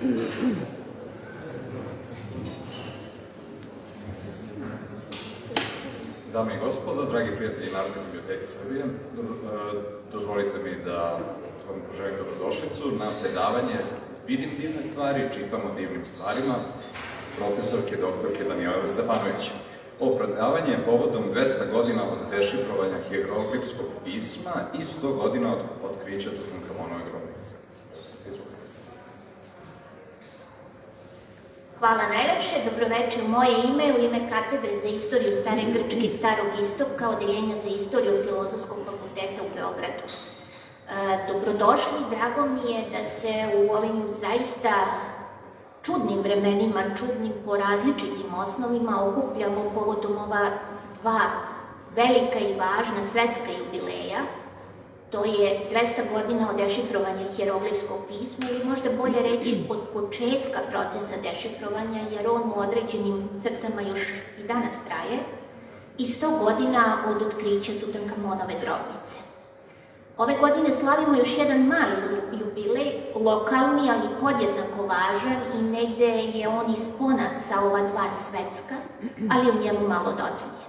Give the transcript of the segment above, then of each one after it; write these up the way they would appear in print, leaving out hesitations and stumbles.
Dame i gospodo, dragi prijatelji Narodne biblioteke Srbije, dozvolite mi da vam poželim dobrodošlicu na predavanje Vidim divne stvari, čitam o divnim stvarima, profesorke doktorke Danijele Stefanović. Ovo predavanje je povodom 200 godina od dešifrovanja hieroglifskog pisma i 100 godina od otkrića Tutankamonove grobnice. Hvala najlepše, dobroveče u moje ime, u ime Katedre za istoriju Stare Grčke i Starog Istoka, Odeljenja za istoriju Filozofskog fakulteta u Beogradu. Dobrodošli, drago mi je da se u ovim zaista čudnim vremenima, čudnim po različitim osnovima, okupljamo povodom ova dva velika i važna svetska jubileja. To je 200 godina od dešifrovanja hieroglifskog pisma ili možda bolje reći od početka procesa dešifrovanja, jer on u određenim crtama još i danas traje, i 100 godina od otkrića Tutankamonove grobnice. Ove godine slavimo još jedan mali jubilej, lokalni, ali podjednako važan i negde je on ispona sa ova dva svetska, ali u njemu malo docnije.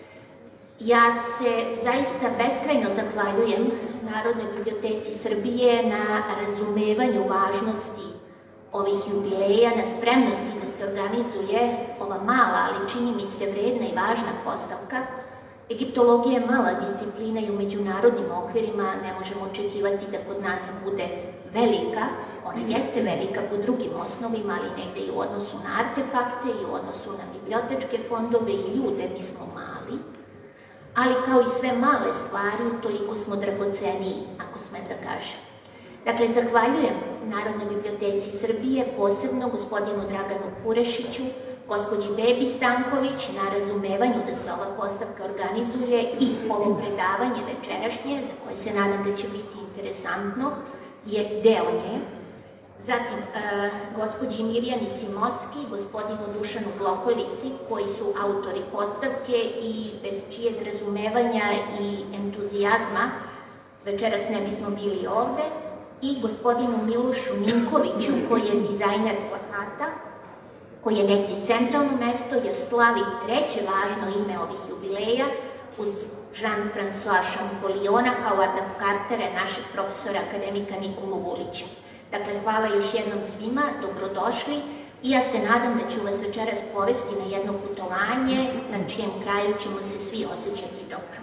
Ja se zaista beskrajno zahvaljujem Narodnoj biblioteci Srbije na razumevanju važnosti ovih jubileja, na spremnosti da se organizuje ova mala, ali čini mi se vredna i važna postavka. Egiptologija je mala disciplina i u međunarodnim okvirima ne možemo očekivati da kod nas bude velika. Ona jeste velika po drugim osnovima, ali negde i u odnosu na artefakte i u odnosu na bibliotečke fondove i ljude mi smo mali. Ali kao i sve male stvari, toliko smo dragoceniji, ako smem da kažem. Dakle, zahvaljujem Narodnoj biblioteci Srbije, posebno gospodinu Draganu Purešiću, gospođi Bebi Stanković na razumevanju da se ova postavka organizuje i ovo predavanje večerašnje, za koje se nadam da će biti interesantno, je deo nje. Zatim, gospođi Mirjani Simovski, gospodinu Dušanu Zlokolici, koji su autori postavke i bez čijeg razumevanja i entuzijazma večeras ne bismo bili ovde, i gospodinu Milošu Ninkoviću, koji je dizajner plakata, koji je negdje centralno mesto jer slavi treće važno ime ovih jubileja uz Jean-François Champolliona, Howarda Cartera, našeg profesora akademika Nikolu Vulića. Dakle, hvala još jednom svima, dobrodošli i ja se nadam da ću vas večeras povesti na jedno putovanje na čijem kraju ćemo se svi osjećati dobro.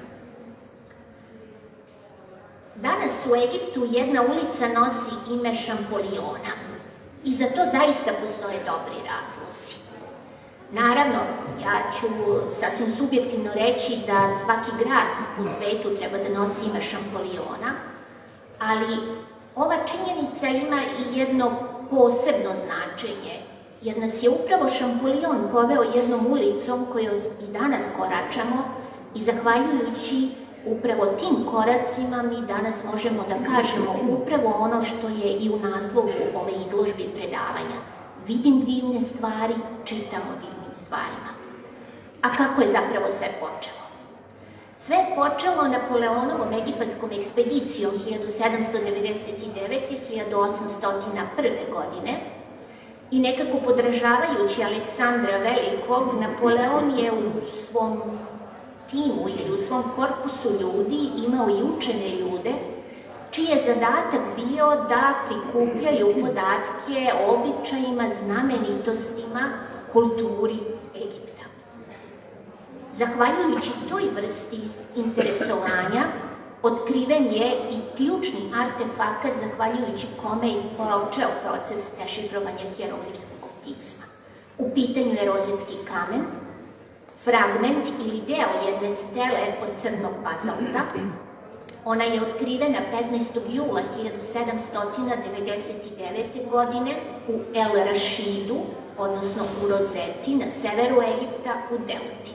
Danas u Egiptu jedna ulica nosi ime Champolliona i za to zaista postoje dobri razlozi. Naravno, ja ću sasvim subjektivno reći da svaki grad u svetu treba da nosi ime Champolliona, ali ova činjenica ima i jedno posebno značenje, jer nas je upravo Champollion poveo jednom ulicom kojoj i danas koračamo i zahvaljujući upravo tim koracima mi danas možemo da kažemo upravo ono što je i u naslovu ove izložbe i predavanja. Vidim divne stvari, čitam o divnim stvarima. A kako je zapravo sve počelo? Sve je počelo Napoleonovom egipatskom ekspedicijom 1799-1801. godine i nekako podražavajući Aleksandra Velikog, Napoleon je u svom timu ili u svom korpusu ljudi imao i učene ljude čiji je zadatak bio da prikupljaju podatke o običajima, znamenitostima, kulturi Egipta. Zahvaljujući toj vrsti interesovanja, otkriven je i ključni artefakat zahvaljujući kome je počeo proces dešifrovanja hieroglifskog pisma. U pitanju je rozetski kamen, fragment ili deo jedne stele od crnog bazalta. Ona je otkrivena 15. jula 1799. godine u El Rašidu, odnosno u Rozeti, na severu Egipta, u Delti.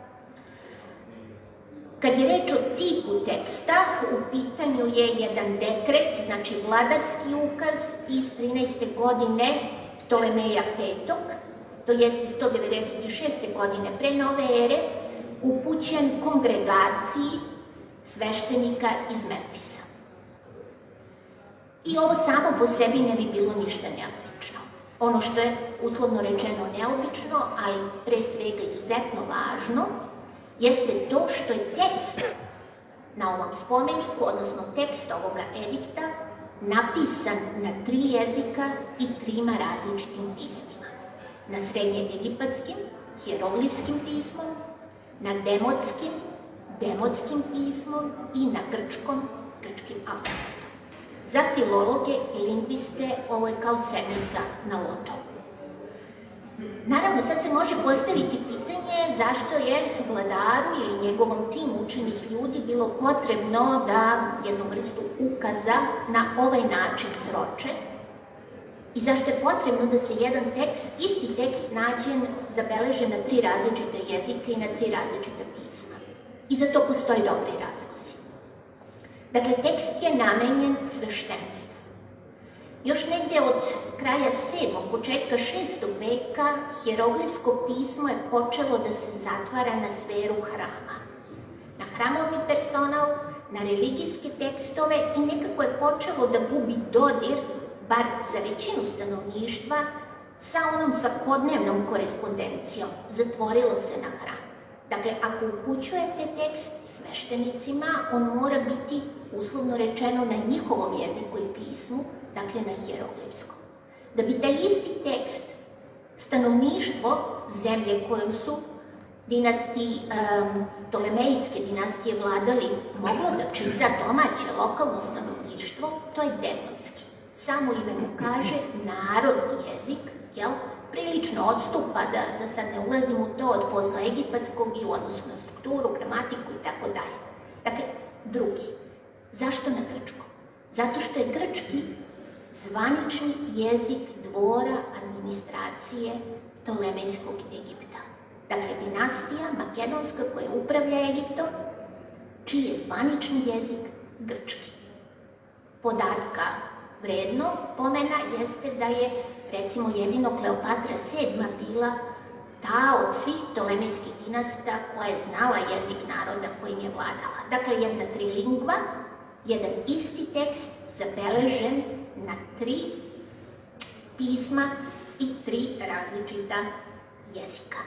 Kad je reč o tipu teksta, u pitanju je jedan dekret, znači vladarski ukaz iz 13. godine Ptolemeja V, to jeste 196. godine pre nove ere, upućen kongregaciji sveštenika iz Memfisa. I ovo samo po sebi ne bi bilo ništa neobično. Ono što je uslovno rečeno neobično, ali pre svega izuzetno važno, jeste to što je tekst na ovom spomeniku, odnosno tekst ovoga edikta, napisan na 3 jezika i 3 različitim pismima. Na srednje-egipatskim, hieroglifskim pismom, na demotskim pismom i na grčkim alfabetom. Za filologe i lingviste ovo je kao sedmica na loto. Naravno, sad se može postaviti pitanje zašto je vladaru ili njegovom timu učenih ljudi bilo potrebno da jednu vrstu ukaza na ovaj način sroče i zašto je potrebno da se jedan tekst, isti tekst zabeleže na 3 različite jezike i na 3 različite pisma. I za to postoji dobri razlozi. Dakle, tekst je namenjen sveštenstvu. Još negdje od kraja 7. početka 6. veka hieroglifsko pismo je počelo da se zatvara na sferu hrama. Na hramovni personal, na religijske tekstove i nekako je počelo da gubi dodir, bar za većinu stanovništva, sa onom svakodnevnom korespondencijom. Zatvorilo se na hram. Dakle, ako upućujete tekst sveštenicima, on mora biti, uslovno rečeno, na njihovom jeziku i pismu, dakle na hieroglifskom. Da bi taj isti tekst stanovništvo zemlje kojom su Ptolemejske dinastije vladali moglo da čita domaće, lokalno stanovništvo, to je demotski. Samo ime mu kaže narodni jezik, prilično odstupa, da sad ne ulazim u to, od posloegipatskog i u odnosu na strukturu, gramatiku i tako dalje. Dakle, drugi. Zašto na grčkom? Zato što je grčki zvanični jezik dvora administracije Ptolemejskog Egipta. Dakle, dinastija makedonska koja upravlja Egiptom, čiji je zvanični jezik grčki. Podatka vredno pomena jeste da je, recimo, jedino Kleopatra VII bila ta od svih Ptolemejskih dinasta koja je znala jezik naroda kojim je vladala. Dakle, jedna trilingva, jedan isti tekst zabeležen na 3 pisma i 3 različita jezika.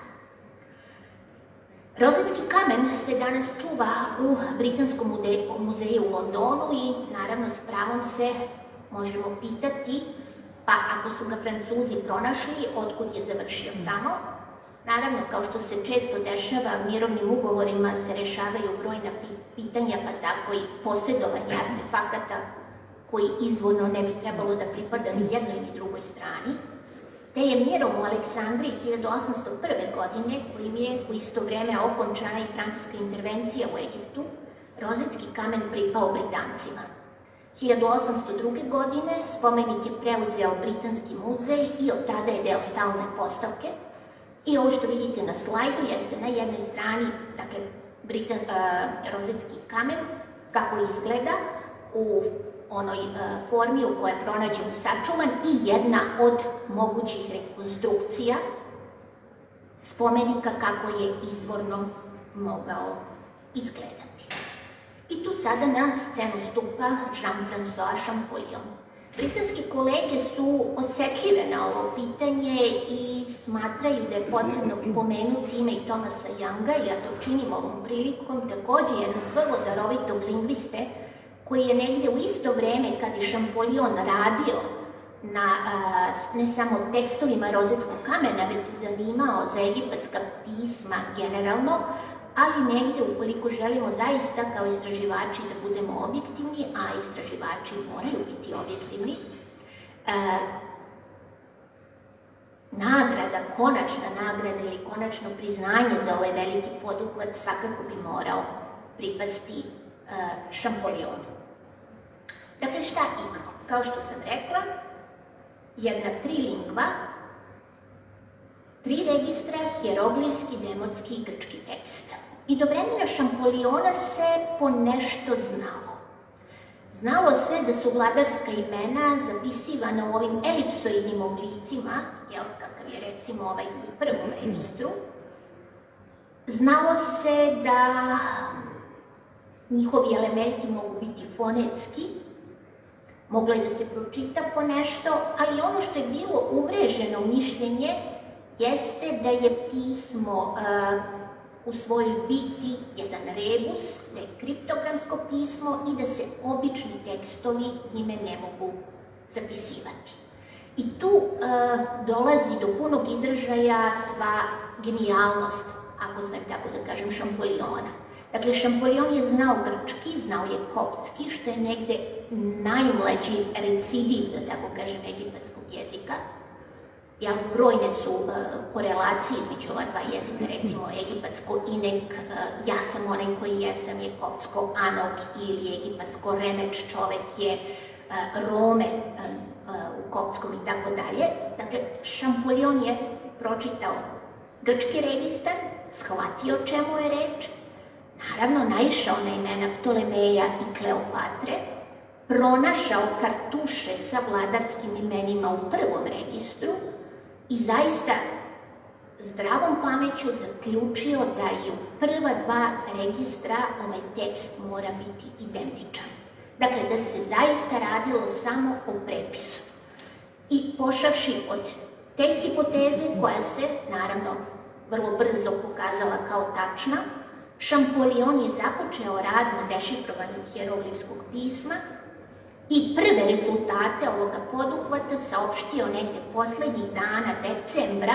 Rozetski kamen se danas čuva u Britanskom muzeju u Londonu i naravno s pravom se možemo pitati, pa ako su ga Francuzi pronašli, otkud je završio tamo. Naravno, kao što se često dešava, mirovnim ugovorima se rešavaju brojna pitanja, pa tako i posjedovanje artefakata koji izvorno ne bi trebalo da pripada ni jednoj ni drugoj strani. Te je mirom u Aleksandriji 1801. godine, kojim je u isto vreme okončana i francuska intervencija u Egiptu, rozetski kamen pripao Britancima. 1802. godine spomenik je preuzeo Britanski muzej i od tada je deo stalne postavke. I ovo što vidite na slajdu jeste na jednoj strani, dakle, rozetski kamen, kako izgleda u onoj formi u kojoj je pronađen i sačuvan i jedna od mogućih rekonstrukcija spomenika kako je izvorno mogao izgledati. I tu sada na scenu stupa Jean-François Champollion. Britanski kolege su osetljive na ovo pitanje i smatraju da je potrebno pomenuti ime i Thomasa Younga, i ja to činim ovom prilikom, takođe jednog vrlo darovitog lingviste, koji je negde u isto vreme kad je Champollion radio na ne samo tekstovima rozetskog kamena, već se zanimao za egipatska pisma generalno, ali negde, ukoliko želimo zaista kao istraživači da budemo objektivni, a istraživači moraju biti objektivni, nagrada, konačna nagrada ili konačno priznanje za ovaj veliki poduhvat svakako bi morao pripasti Champollionu. Dakle, šta imamo? Kao što sam rekla, jedna trilingva, 3 registra, hieroglifski, demotski i grčki tekst. I do vremena Champolliona se ponešto znalo. Znalo se da su vladarska imena zapisivana u ovim elipsoidnim oblicima, kakav je recimo ovaj u prvom registru. Znalo se da njihovi elementi mogu biti fonetski, moglo je da se pročita po nešto, ali ono što je bilo uvreženo mišljenje jeste da je pismo u svojoj biti jedan rebus, da je kriptogramsko pismo i da se obični tekstovi njime ne mogu zapisivati. I tu dolazi do punog izražaja sva genijalnost, ako smem tako da kažem, Šampoliona. Dakle, Šampolion je znao grčki, znao je koptski, što je negde najmlađi recidiv, da tako kažem, egipatskog jezika. Brojne su korelacije između ova dva jezika, recimo egipatsko inek, ja sam onaj koji jesam je koptsko anok ili egipatsko remeč, čovek je Rome u koptskom i tako dalje. Dakle, Šampolion je pročitao grčki registar, shvatio o čemu je reč, naravno naišao na imena Ptolemeja i Kleopatre, pronašao kartuše sa vladarskim imenima u prvom registru i zaista zdravom pameću zaključio da i u prva dva registra ovaj tekst mora biti identičan. Dakle, da se zaista radilo samo o prepisu. I pošavši od te hipoteze, koja se, naravno, vrlo brzo pokazala kao tačna, Šampolion je započeo rad na dešifrovanju hijeroglifskog pisma i prve rezultate ovoga poduhvata saopštio negde poslednjih dana decembra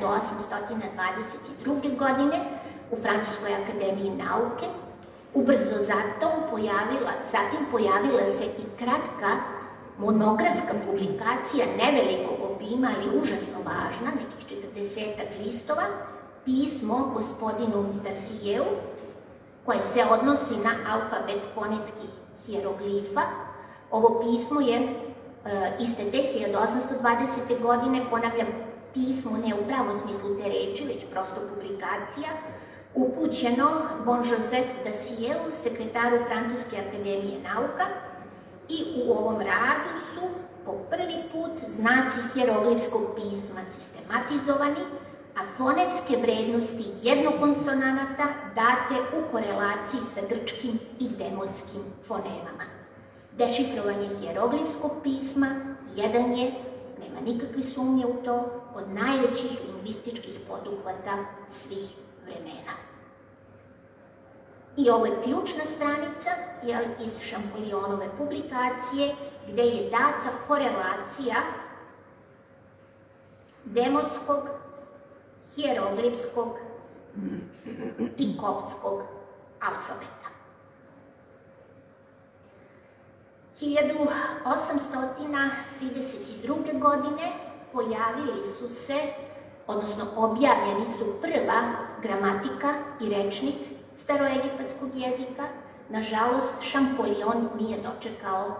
1822. godine u Francuskoj akademiji nauke. Ubrzo zatim pojavila se i kratka monografska publikacija nevelikog obima, ali užasno važna, nekih 40 listova, pismo gospodinu Dassieru, koje se odnosi na alfabet fonetskih hijeroglifa. Ovo pismo je iste te 1820. godine, ponavljam, pismo ne u pravom smislu te reči, već prosto publikacija, upućeno Bon Joseph Dassieru, sekretaru Francuske akademije nauka, i u ovom radu su po prvi put znaci hijeroglifskog pisma sistematizovani, a fonetske vrednosti jednokonsonanata date u korelaciji sa grčkim i demotskim fonemama. Dešifrovanje hijeroglifskog pisma jedan je, nema nikakve sumnje u to, od najvećih lingvističkih poduhvata svih vremena. I ovo je ključna stranica iz Šampolionove publikacije, gde je data korelacija demotskog, hijeroglifskog i koptskog alfabeta. 1832. godine pojavili su se, odnosno objavljeni su prva gramatika i rečnik staroegipatskog jezika. Nažalost, Šampolion nije dočekao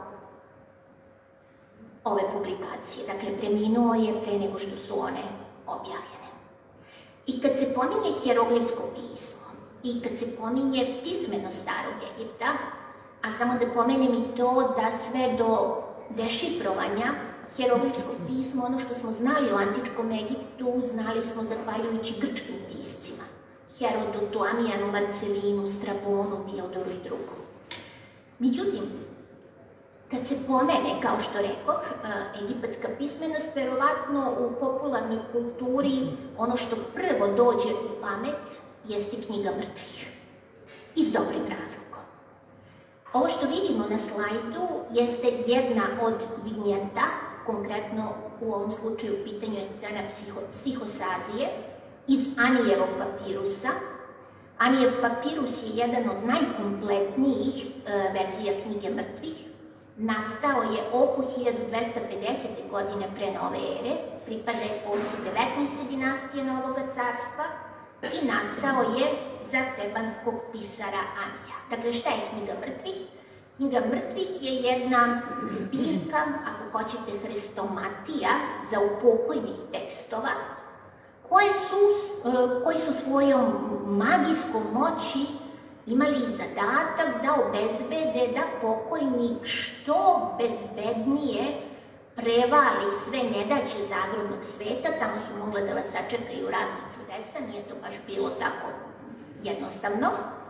ove publikacije. Dakle, preminuo je pre nego što su one objavljene. I kad se pominje hijeroglifsko pismo i kad se pominje pismenost starog Egipta, a samo da pomenem i to da sve do dešifrovanja hijeroglifskog pisma, ono što smo znali o antičkom Egiptu, znali smo zahvaljujući grčkim piscima. Herodotu, Amijanu, Marcelinu, Strabonu, Diodoru i drugom. Međutim, kad se pomene, kao što rekoh, egipatska pismenost, verovatno u popularnoj kulturi ono što prvo dođe u pamet jeste knjiga mrtvih. I s dobrim razlogom. Ovo što vidimo na slajdu jeste jedna od vinjeta, konkretno u ovom slučaju u pitanju je scena psihosazije, iz Anijevog papirusa. Anijev papirus je jedan od najkompletnijih verzija knjige mrtvih. Nastao je oko 1250. godine pre nove ere, pripada eposi 19. dinastije Novoga carstva i nastao je za tebanskog pisara Anija. Dakle, šta je knjiga mrtvih? Knjiga mrtvih je jedna zbirka, ako hoćete, hrestomatija za upokojnih tekstova, koji su svojom magijskom moći imali zadatak da obezbede da pokojnik što bezbednije prevali sve nedaće zagrobnog sveta. Tamo su mogle da vas sačekaju razne čudesa, nije to baš bilo tako jednostavno.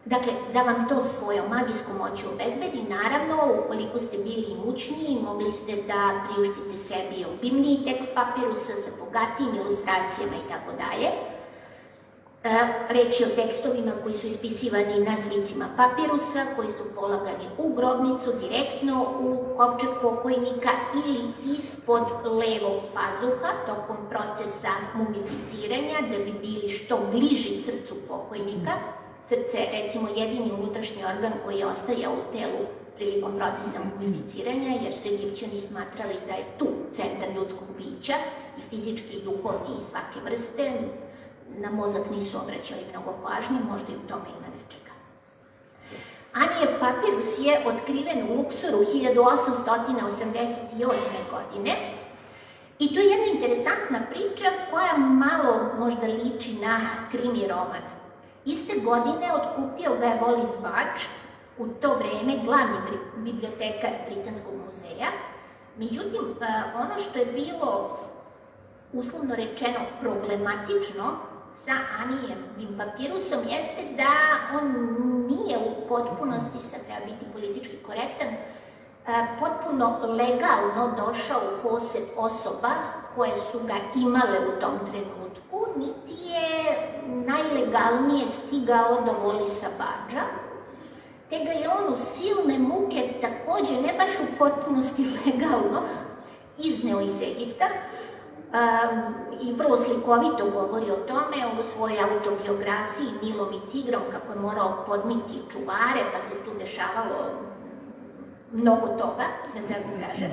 Dakle, da vam to svojom magijskom moći obezbedi, naravno, ukoliko ste bili imućniji, mogli ste da priuštite sebi obimniji tekst papirusa sa bogatijim ilustracijama i tako dalje. Reč je o tekstovima koji su ispisivani na svicima papirusa, koji su polagani u grobnicu, direktno u kovčeg pokojnika ili ispod levog pazuha tokom procesa mumificiranja, da bi bili što bliži srcu pokojnika. Srce je, recimo, jedini unutrašnji organ koji je ostajao u telu prilikom procesa mumificiranja, jer su Egipćani smatrali da je tu centar ljudskog bića, i fizički, i duhovni, i svake vrste. Na mozak nisu obraćali mnogo pažnje, možda i u tome ima nečega. Anije papirus je otkriven u Luksoru 1888. godine i to je jedna interesantna priča koja malo možda liči na krimi roman. Iste godine otkupio ga je Wallis Budge, u to vreme glavni bibliotekar Britanskog muzeja. Međutim, ono što je bilo, uslovno rečeno, problematično sa Anijevim papirusom jeste da on nije u potpunosti, sad treba biti politički korektan, potpuno legalno došao u posed osoba koje su ga imale u tom trenutku, niti je najlegalnije stigao do Wallisa Budgea, te ga je on u silne muke, takođe ne baš u potpunosti legalno, izneo iz Egipta i vrlo slikovito govori o tome u svojoj autobiografiji Milom i tigrom, kako je morao podmiti čuvare, pa se tu dešavalo mnogo toga, da tako kažem,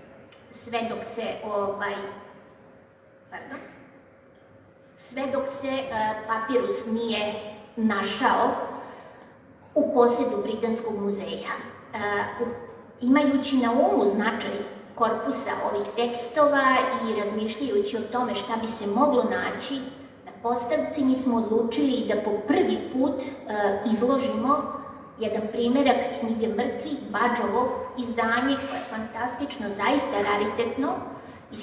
sve dok se papirus nije našao u posedu Britanskog muzeja. Imajući na umu značaj korpusa ovih tekstova i razmišljajući o tome šta bi se moglo naći na postavci, mi smo odlučili da po prvi put izložimo jedan primerak knjige mrtvih, Budgeovo izdanje, koje je fantastično, zaista raritetno, iz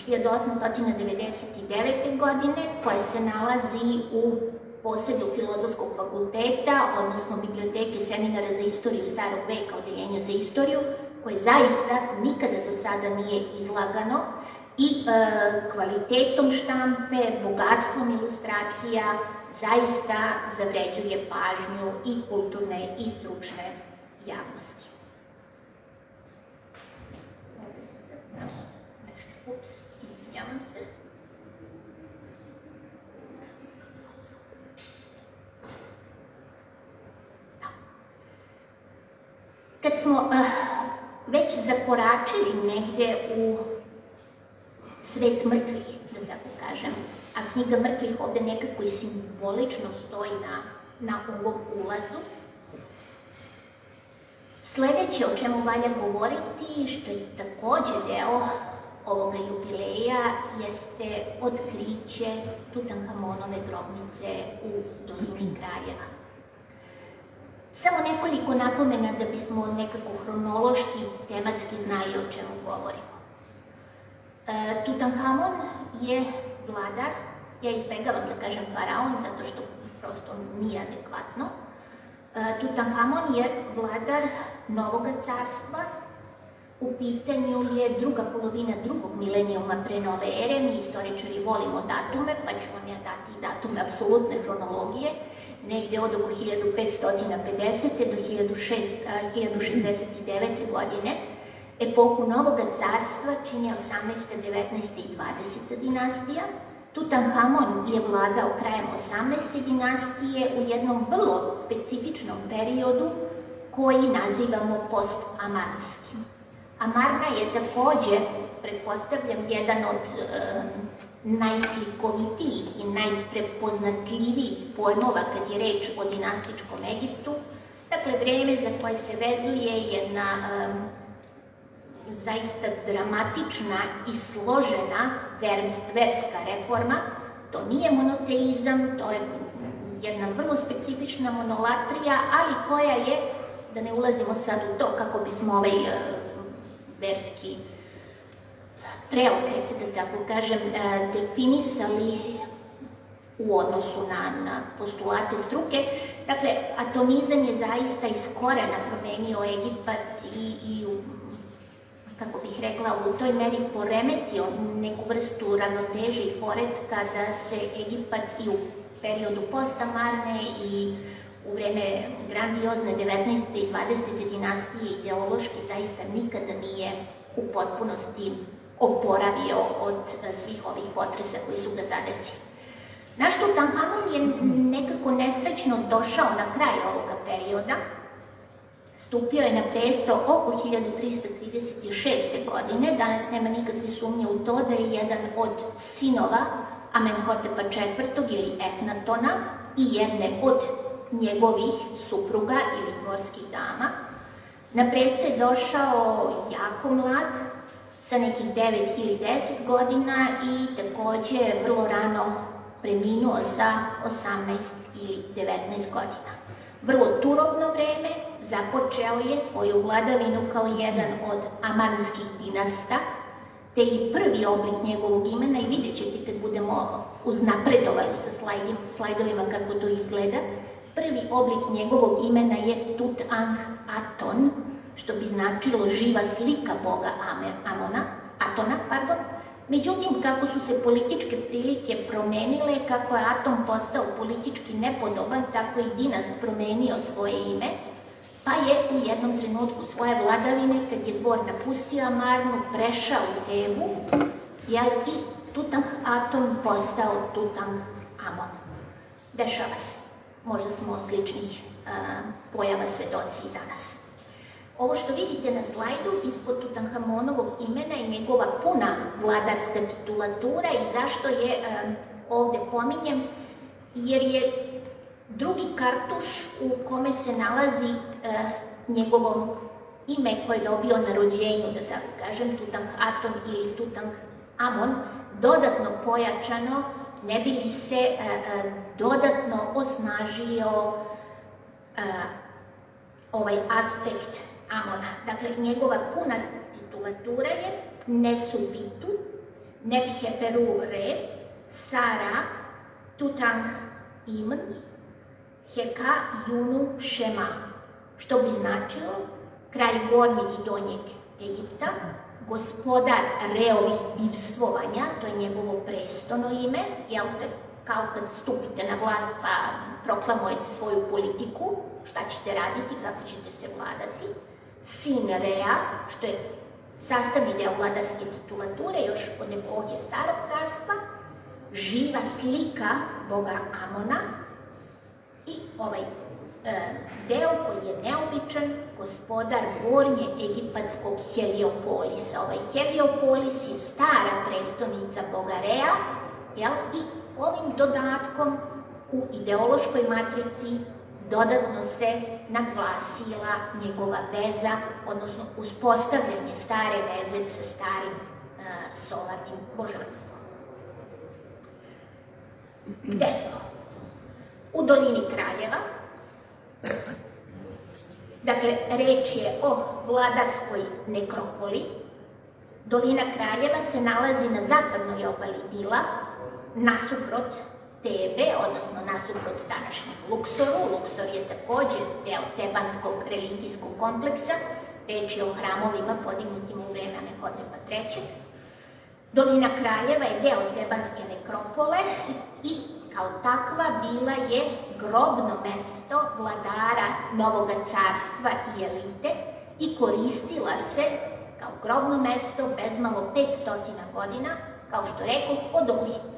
1899. godine, koje se nalazi u posedu Filozofskog fakulteta, odnosno Biblioteke seminara za istoriju Starog veka, odeljenja za istoriju, koje zaista nikada do sada nije izlagano, i kvalitetom štampe, bogatstvom ilustracija, zaista zavređuje pažnju i kulturne i stručne javnosti. Ovdje se sad samo nešto, izvinjavam se. Kad smo već zakoračili negde u svet mrtvih, da tako kažem, a knjiga mrtvih ovde nekako i simbolično stoji na ovom ulazu. Sledeće o čemu valja govoriti, što je takođe deo ovoga jubileja, jeste otkriće Tutankamonove grobnice u dolini Kraljeva. Samo nekoliko napomena da bismo nekako hronološki, tematski znali o čemu govorimo. Tutankamon je vladar, ja izbegavam da kažem faraon, zato što prosto nije adekvatno. Tutankamon je vladar Novoga carstva, u pitanju je druga polovina drugog milenijuma pre nove ere, mi istoričari volimo datume, pa ću vam ja dati i datume apsolutne hronologije, negde od oko 1550. do 1069. godine. Epohu Novoga carstva čini 18., 19. i 20. dinastija. Tutankamon je vladao krajem 18. dinastije u jednom vrlo specifičnom periodu koji nazivamo post-amarskim. Amarna je takođe, pretpostavljam, jedan od najslikovitijih i najprepoznatljivijih pojmova kad je reč o dinastičkom Egiptu. Dakle, vreme za koje se vezuje jedna zaista dramatična i složena verska reforma. To nije monoteizam, to je jedna vrlo specifična monolatrija, ali koja je, da ne ulazimo sad u to kako bismo ovaj verski preokret, da tako kažem, definisali u odnosu na postulate struke. Dakle, atomizam je zaista iz korena promenio Egipat i kako bih rekla, u toj meri poremetio neku vrstu ravnoteže i poretka da se Egipat i u periodu postamarne i u vreme grandiozne 19. i 20. dinastije ideološki zaista nikada nije u potpunosti oporavio od svih ovih potresa koji su ga zadesili. Naš Tutanhamon je nekako nesrećno došao na kraj ovoga perioda. Stupio je na presto oko 1336. godine. Danas nema nikakve sumnje u to da je jedan od sinova Amenhotepa IV. Ili Ehnatona i jedne od njegovih supruga ili dvorskih dama. Na presto je došao jako mlad, sa nekih 9 ili 10 godina i takođe vrlo rano preminuo sa 18 ili 19 godina. Vrlo turobno vreme, započeo je svoju vladavinu kao jedan od amanskih dinasta, te i prvi oblik njegovog imena, i vidjet ćete kad budemo uznapredovali sa slajdovima kako to izgleda, prvi oblik njegovog imena je Tutankhaton, što bi značilo živa slika boga Atona. Međutim, kako su se političke prilike promenile, kako je Aton postao politički nepodoban, tako i dinast promenio svoje ime, pa je u jednom trenutku svoje vladavine, kad je dvor napustio Amarnu, prešao u Tebu, i Tutankhaton postao Tutankhamon. Dešava se. Možda smo sličnih pojava svedoci i danas. Ovo što vidite na slajdu ispod Tutankhamonovog imena je njegova puna vladarska titulatura i zašto je ovde pominjem, jer je drugi kartuš u kome se nalazi njegovo ime koje je dobio na rođenju, da tako kažem, Tutankhaton ili Tutankhamon, dodatno pojačano, ne bi li se dodatno osnažio ovaj aspekt Amona. Dakle, njegova puna titulatura je Nesubitu, Nebheperu Re, Sara, Tutankh-Imn, Heka Junu Šema, što bi značilo kralj gornjeg i donjeg Egipta, gospodar Reovih bivstvovanja, to je njegovo prestono ime, jel, kao kad stupite na vlast pa proklamujete svoju politiku, šta ćete raditi, kako ćete se vladati, sin Rea, što je sastavni deo vladarske titulature, još od epohe Starog carstva, živa slika boga Amona i ovaj deo koji je neobičan, gospodar gornje egipatskog Heliopolisa. Ovaj Heliopolis je stara prestonica boga Rea, i ovim dodatkom u ideološkoj matrici dodatno se naglasila njegova veza, odnosno uspostavljanje stare veze sa starim solarnim božanstvom. Gde smo? U dolini Kraljeva. Dakle, reč je o vladarskoj nekropoli. Dolina Kraljeva se nalazi na zapadnoj obali Nila, nasuprot Tebe, odnosno nasuprot današnjem Luksoru. Luksor je takođe deo tebanskog religijskog kompleksa, reč je o hramovima podignutim u vreme Amenhotepa III. Dolina Kraljeva je deo tebanske nekropole i kao takva bila je grobno mesto vladara Novoga carstva i elite i koristila se kao grobno mesto bezmalo 500 godina, kao što rekao, od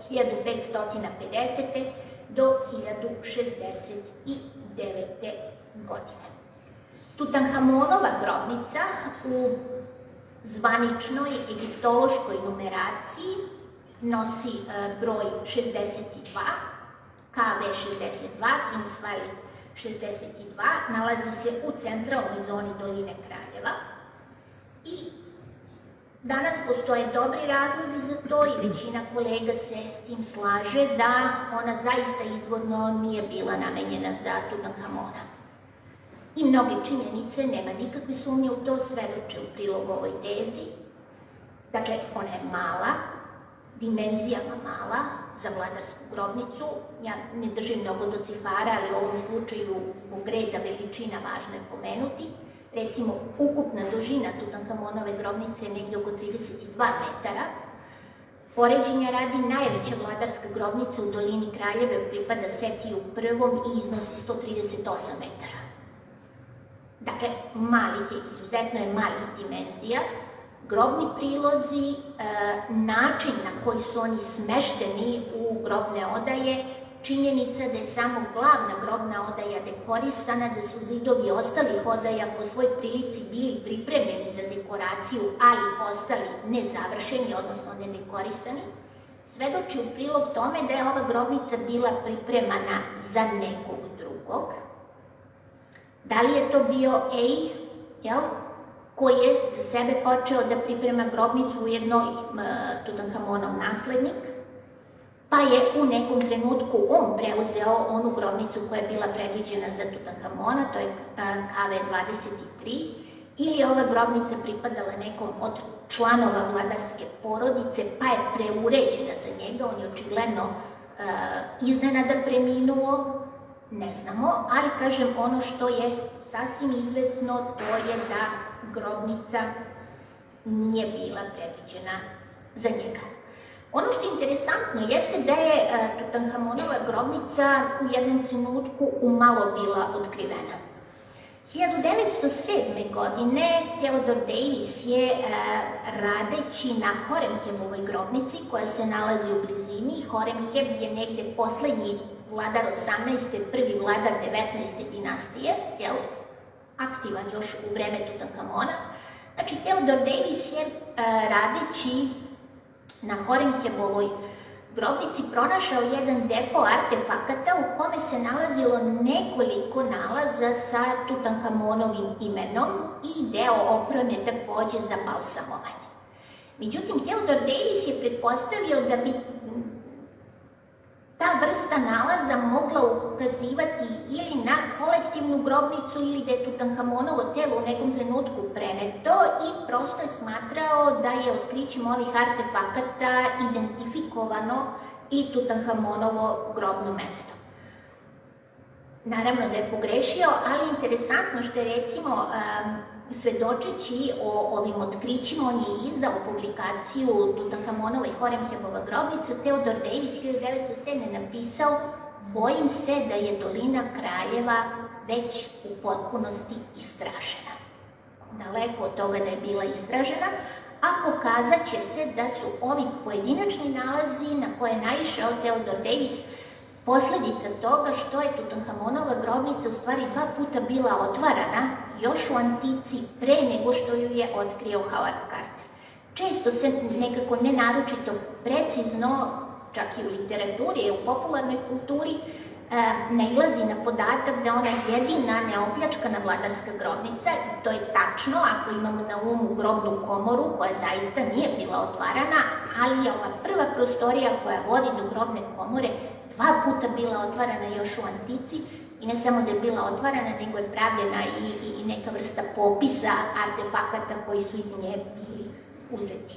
1550. do 1069. godine. Tutankhamonova grobnica u zvaničnoj egiptološkoj numeraciji nosi broj 62, KV62, Kings Valley 62, nalazi se u centralnoj zoni doline Kraljeva i danas postoje dobri razlozi za to i većina kolega se s tim slaže da ona zaista izvorno nije bila namenjena za Tutankhamona. I mnoge činjenice, nema nikakve sumnje u to, svedoče u prilog ovoj tezi. Dakle, ona je mala, dimenzijama mala za vladarsku grobnicu. Ja ne držim mnogo do cifara, ali u ovom slučaju zbog reda veličina važno je pomenuti. Recimo, ukupna dužina Tutankamonove grobnice je negde oko 32 metara. Poređenja radi, najveća vladarska grobnica u dolini Kraljeve pripada Setiju I i iznosi 138 metara. Dakle, izuzetno je malih dimenzija. Grobni prilozi, način na koji su oni smešteni u grobne odaje, činjenica da je samo glavna grobna odaja dekorisana, da su zidovi ostalih odaja po svoj prilici bili pripremljeni za dekoraciju, ali ostali nezavršeni, odnosno nedekorisani, svedoči u prilog tome da je ova grobnica bila pripremana za nekog drugog. Da li je to bio koji je za sebe počeo da priprema grobnicu, ujedno i Tutankamonov naslednik, pa je u nekom trenutku on preuzeo onu grobnicu koja je bila predviđena za Tutankamona, to je KV-23, ili je ova grobnica pripadala nekom od članova vladarske porodice, pa je preuređena za njega, on je očigledno iznenada preminuo, ne znamo, ali kažem, ono što je sasvim izvesno, to je da grobnica nije bila predviđena za njega. Ono što je interesantno jeste da je Tutankamonova grobnica u jednom trenutku umalo bila otkrivena. 1907. godine Theodore Davis je radeći na Horemhebovoj grobnici koja se nalazi u blizini, Horemheb je negde poslednji vladar 18. prvi vladar 19. dinastije, aktivan još u vreme Tutankamona. Znači, Theodore Davis je radeći na Horemhebovoj grobnici pronašao jedan depo artefakata u kome se nalazilo nekoliko nalaza sa Tutankamonovim imenom i deo opreme takođe za balsamovanje. Međutim, Theodore Davis je pretpostavio da bi ta vrsta nalaza mogla ukazivati ili na kolektivnu grobnicu ili da je Tutankamonovo telo u nekom trenutku preneto i prosto je smatrao da je otkrićem ovih artefakata identifikovano i Tutankamonovo grobno mesto. Naravno da je pogrešio, ali interesantno što je recimo svedočeći o ovim otkrićima, on je izdao publikaciju Tutankamonova i Horemhebova grobnica. Theodore Davis 1907. napisao: bojim se da je dolina Kraljeva već u potpunosti istražena. Daleko od toga da je bila istražena, a pokazat će se da su ovi pojedinačni nalazi na koje je naišao Theodore Davis posledica toga što je Tutankamonova grobnica u stvari 2 puta bila otvarana još u antici pre nego što ju je otkrio Howard Carter. Često se nekako nenaročito precizno, čak i u literaturi i u popularnoj kulturi, nailazi na podatak da ona jedina neopljačkana vladarska grobnica, i to je tačno ako imamo na umu grobnu komoru koja zaista nije bila otvarana, ali je ova prva prostorija koja vodi do grobne komore 2 puta bila otvarana još u antici, i ne samo da je bila otvarana, nego je pravljena i neka vrsta popisa artefakata koji su iz nje bili uzeti.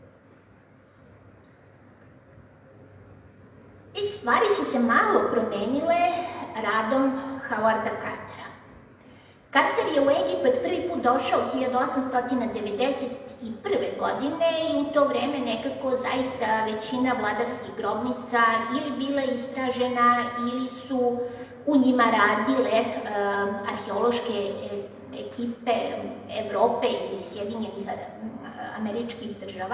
I stvari su se malo promenile radom Howarda Cartera. Carter je u Egipat prvi put došao 1891. godine i u to vreme nekako zaista većina vladarskih grobnica ili bila istražena ili su u njima radile arheološke ekipe Evrope ili Sjedinjenih Američkih Država.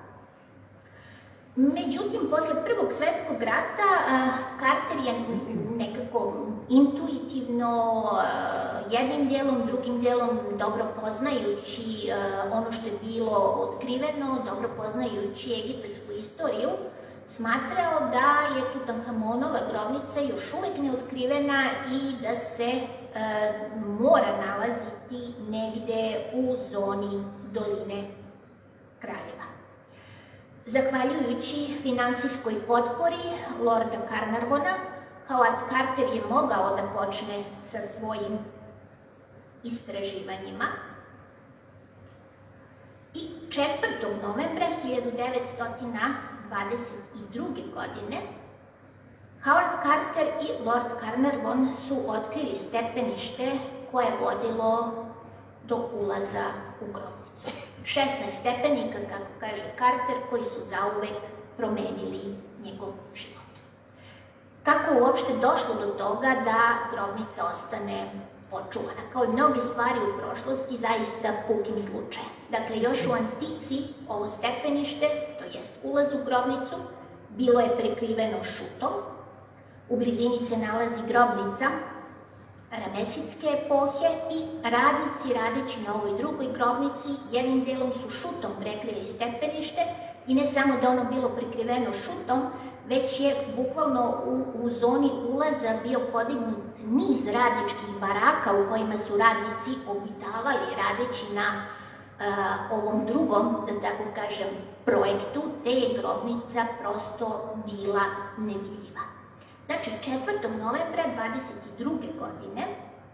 Međutim, posle Prvog svetskog rata, Carter je nekako intuitivno, jednim delom, drugim delom, dobro poznajući ono što je bilo otkriveno, dobro poznajući egipetsku istoriju, smatrao da je Tutankamonova grobnica još uvek neotkrivena i da se mora nalaziti negde u zoni doline Kraljeva. Zahvaljujući finansijskoj potpori Lorda Carnarvona, Howard Carter je mogao da počne sa svojim istraživanjima i 4. novembra 1922. godine Howard Carter i Lord Carnarvon su otkrili stepenište koje je vodilo do ulaza u grobnicu. 16 stepenika, kako kaže Carter, koji su zauvek promenili njegov život. Kako je uopšte došlo do toga da grobnica ostane očuvana? Kao i mnoge stvari u prošlosti, zaista pukim slučajem. Dakle, još u antici ovo stepenište, to jest ulaz u grobnicu, bilo je prekriveno šutom. U blizini se nalazi grobnica ramesitske epohe i radnici radeći na ovoj drugoj grobnici jednim delom su šutom prekrili stepenište i ne samo da ono bilo prekriveno šutom, već je bukvalno u zoni ulaza bio podignut niz radničkih baraka u kojima su radnici obitavali radeći na ovom drugom, da tako kažem, projektu, te je grobnica prosto bila nevidljiva. Znači, 4. novembra 1922. godine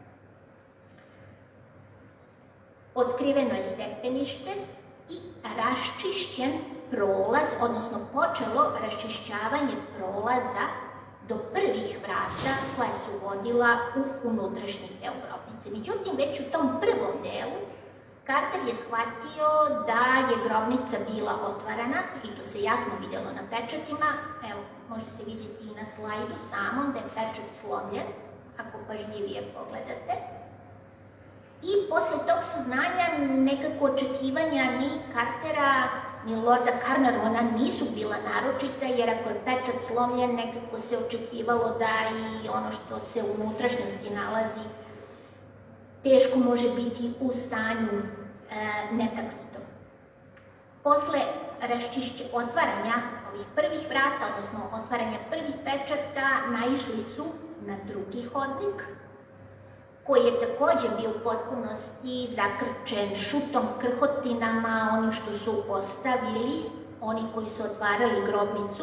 otkriveno je stepenište i raščišćen prolaz, odnosno počelo raščišćavanje prolaza do prvih vrata koja su vodila u unutrašnji deo grobnice. Međutim, već u tom prvom delu Carter je shvatio da je grobnica bila otvarana i to se jasno vidjelo na pečatima. Evo, može se vidjeti i na slajdu samom da je pečat slomljen, ako pažljivije pogledate. I posle tog saznanja nekako očekivanja ni Cartera ni Lorda Carnarvona nisu bila naročita, jer ako je pečat slomljen, nekako se očekivalo da i ono što se u unutrašnjosti nalazi teško može biti u stanju netaknuto. Posle otvaranja ovih prvih vrata, odnosno otvaranja prvih pečata, naišli su na drugi hodnik, koji je takođe bio u potpunosti zakrčen šutom, krhotinama, onim što su ostavili oni koji su otvarali grobnicu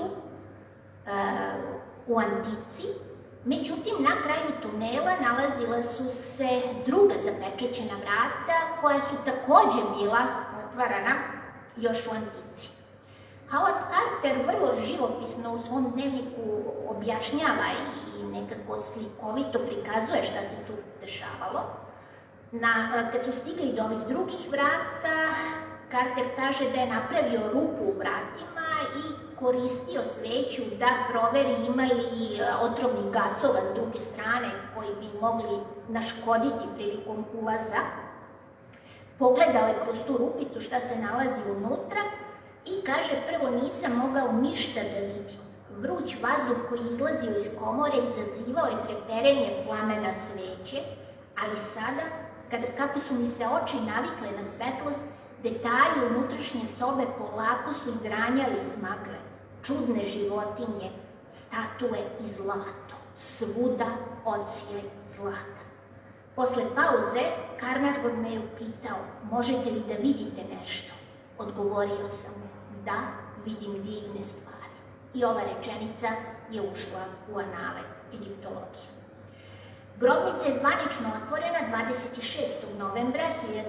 u antici. Međutim, na kraju tunela nalazila su se druga zapečaćena vrata koja su takođe bila otvarana još u antici. Howard Carter vrlo živopisno u svom dnevniku objašnjava i nekako slikovito prikazuje šta se tu dešavalo. Kad su stigli do ovih drugih vrata, Carter kaže da je napravio rupu u vratima i koristio sveću da proveri ima li otrovnih gasova s druge strane koji bi mogli naškoditi prilikom ulaza. Pogledao je kroz tu rupicu šta se nalazi unutra i kaže, prvo nisam mogao ništa da vidim. Vruć vazduh koji izlazio iz komore izazivao je treperenje plamena sveće, ali sada, kako su mi se oči navikle na svetlost, detalji unutrašnje sobe polako su izranjali iz magle. Čudne životinje, statue i zlato, svuda odsije zlata. Posle pauze, Carnarvon me je upitao, možete li da vidite nešto? Odgovorio sam mu, da, vidim divne stvari. I ova rečenica je ušla u anale egiptologije. Grobnica je zvanično otvorena 26. novembra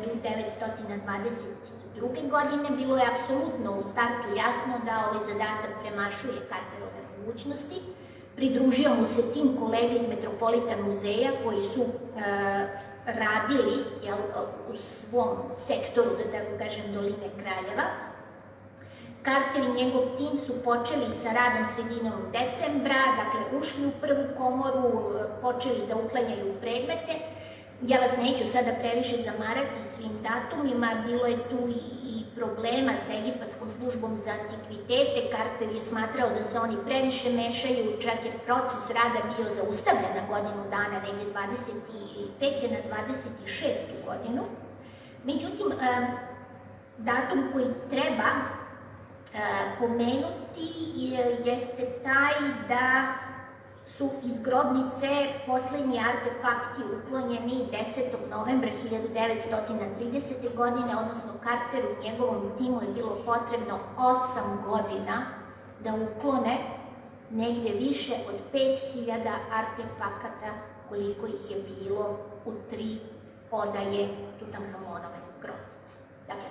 1922. godine. Bilo je apsolutno u startu jasno da ovaj zadatak premašuje Carterove mogućnosti. Pridružio mu se tim kolega iz Metropolitan muzeja koji su radili u svom sektoru, da tako kažem, doline Kraljeva. Carter i njegov tim su počeli sa radom sredinom decembra, dakle ušli u prvu komoru, počeli da uklanjaju predmete. Ja vas neću sada previše zamarati svim datumima, bilo je tu i problema sa Egipatskom službom za antikvitete. Carter je smatrao da se oni previše mešaju, čak je proces rada bio zaustavljen na godinu dana, negde 25. na 26. godinu. Međutim, datum koji treba pomenuti jeste taj da su iz grobnice poslednji artefakti uklonjeni 10. novembra 1930. godine, odnosno Carteru i njegovom timu je bilo potrebno 8 godina da uklone negde više od 5000 artefakata koliko ih je bilo u 3 odaje Tutankamonove grobnice. Dakle,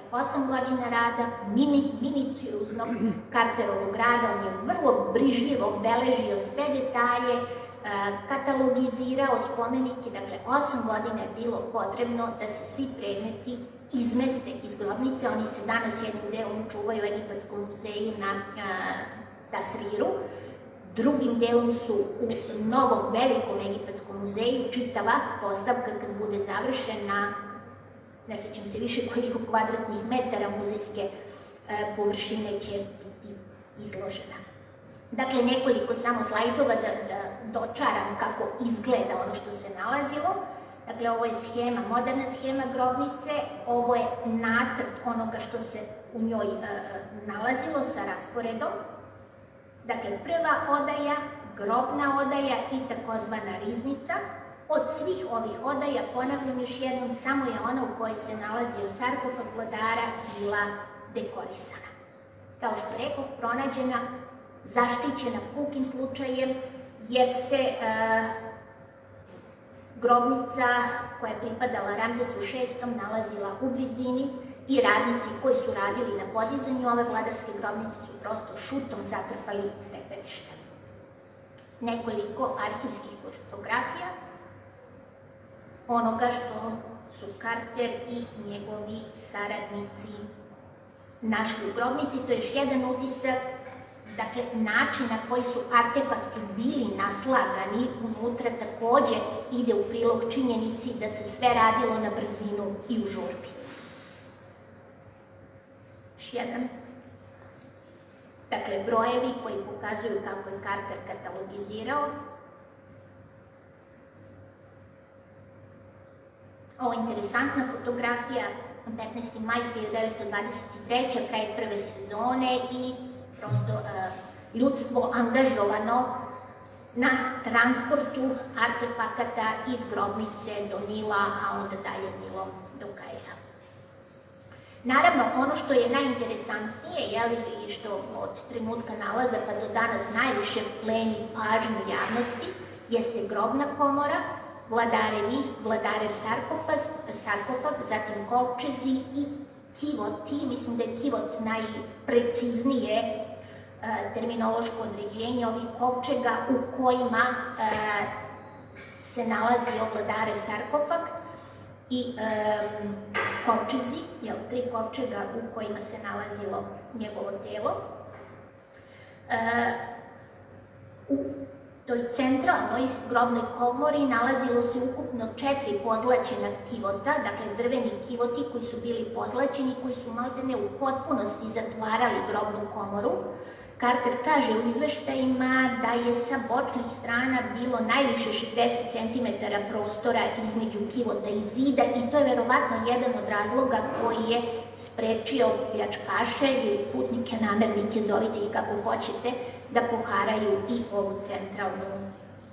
8 godina rada, miniciuznog Carterovog rada, on je vrlo brižljivo beležio sve detalje, katalogizirao spomenike, dakle 8 godina je bilo potrebno da se svi predmeti izmeste iz grobnice. Oni se danas jednim delom čuvaju u Egipatskom muzeju na Tahriru, drugim delom su u novom velikom Egipatskom muzeju, čitava postavka kad bude završena, ne sećam se više koliko kvadratnih metara muzejske površine će biti izložena. Dakle, nekoliko samo slajdova da dočaram kako izgleda ono što se nalazilo. Dakle, ovo je schema, moderna schema grobnice, ovo je nacrt onoga što se u njoj nalazilo sa rasporedom. Dakle, prva odaja, grobna odaja i takozvana riznica. Od svih ovih odaja, ponavljam još jednom, samo je ona u kojoj se nalazio sarkofag vladara bila dekorisana. Kao što rekao, pronađena, zaštićena pukim slučajem, jer se grobnica koja je pripadala Ramzesu VI nalazila u blizini i radnici koji su radili na podizanju ove vladarske grobnice su prosto šutom zatrpali stepenište. Nekoliko arhivskih fotografija onoga što su Carter i njegovi saradnici našli u grobnici. To je još jedan utisak, dakle, način na koji su artefakti bili naslagani unutra takođe ide u prilog činjenici da se sve radilo na brzinu i u žurbi. Još jedan. Dakle, brojevi koji pokazuju kako je Carter katalogizirao. Ovo je interesantna fotografija, 15. maj 1923. kraj prve sezone i prosto ljudstvo angažovano na transportu artefakata iz grobnice do Nila, a onda dalje Nilom do Kaira. Naravno, ono što je najinteresantnije, i što od trenutka nalaza pa do danas najviše pleni pažnju javnosti, jeste grobna komora, vladarev sarkofag, zatim kovčezi i kivoti. Mislim da je kivot najpreciznije terminološko određenje ovih kovčega u kojima se nalazio vladarev sarkofag i kovčezi, 3 kovčega u kojima se nalazilo njegovo telo. U toj centralnoj grobnoj komori nalazilo se ukupno 4 pozlaćena kivota, dakle drveni kivoti koji su bili pozlaćeni, koji su maltene u potpunosti zatvarali grobnu komoru. Carter kaže u izveštajima da je sa bočnih strana bilo najviše 60 cm prostora između kivota i zida i to je verovatno jedan od razloga koji je sprečio pljačkaše ili putnike, namernike, zovite ih kako hoćete, da poharaju i ovu centralnu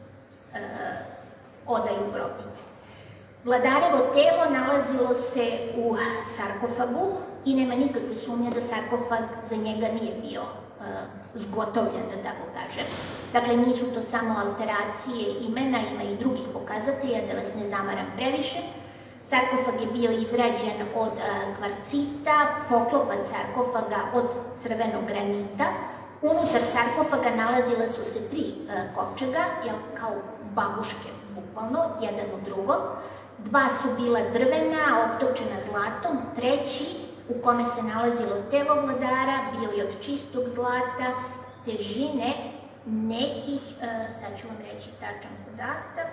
odaju grobnice. Vladarevo telo nalazilo se u sarkofagu i nema nikakve sumnje da sarkofag za njega nije bio zgotovljen, da tako kažem. Dakle, nisu to samo alteracije imena, ima i drugih pokazatelja, da vas ne zamaram previše. Sarkofag je bio izrađen od kvarcita, poklopac sarkofaga od crvenog granita. Unutar sarkofaga nalazila su se 3 kovčega, kao babuške, bukvalno, jedan u drugom. 2 su bila drvena, optočena zlatom, 3. u kome se nalazilo telo vladara, bio je od čistog zlata, težine nekih, sad ću vam reći tačan podatak,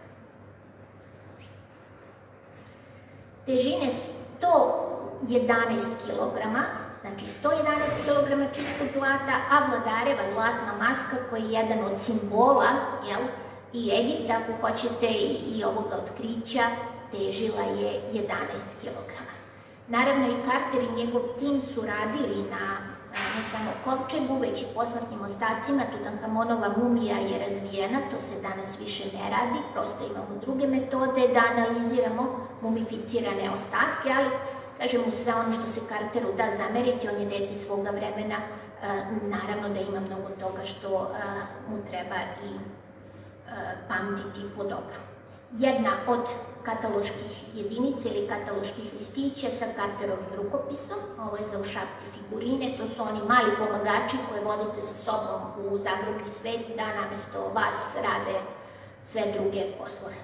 težine 111 kg, znači 111 kg čistog zlata, a vladareva zlatna maska koja je jedan od simbola i Egipta, ako hoćete, i ovoga otkrića, težila je 11 kg. Naravno, i Carter i njegov tim su radili na ne samo kovčegu, već i posmrtnim ostacima. Tutankamonova mumija je razvijena, to se danas više ne radi, prosto imamo druge metode da analiziramo mumificirane ostatke, ali, kažem, u sve ono što se Carteru da zameriti, on je dete svoga vremena, naravno da ima mnogo toga što mu treba i pamtiti po dobru. Jedna od kataloških jedinica ili kataloških listića sa Carterovim rukopisom. Ovo je za ušapti figurine, to su oni mali pomagači koje vodite sa sobom u zagrobni svet da namesto vas rade sve druge poslove.